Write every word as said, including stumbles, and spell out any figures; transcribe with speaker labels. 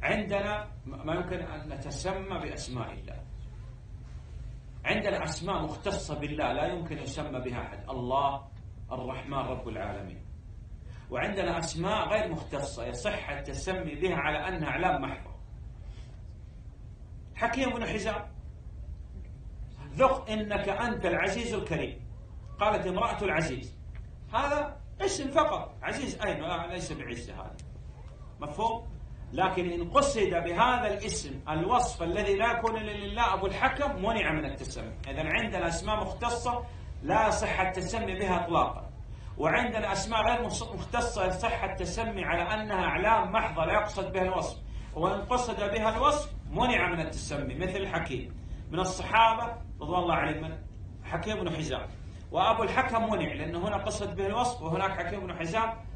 Speaker 1: عندنا ما يمكن أن نتسمى بأسماء الله. عندنا أسماء مختصة بالله لا يمكن يسمى بها أحد، الله الرحمن رب العالمين. وعندنا أسماء غير مختصة يصح التسمي بها على أنها أعلام محضة. حكيم بن حزام، ذق إنك أنت العزيز الكريم. قالت امرأة العزيز، هذا اسم فقط، عزيز أين؟ ليس بعزة، هذا مفهوم. لكن إن قصد بهذا الاسم الوصف الذي لا يكون لله أبو الحكم منع من التسمي. إذن عندنا أسماء مختصة لا يصح التسمي بها إطلاقا، وعندنا أسماء غير مختصة يصح التسمي على أنها أعلام محضة لا يقصد بها الوصف، وإن قصد بها الوصف منع من التسمي. مثل الحكيم من الصحابة رضوان الله عليهم من حكيم بن حزام، وأبو الحكم منع لأنه هنا قصد به الوصف وهناك حكيم بن حزام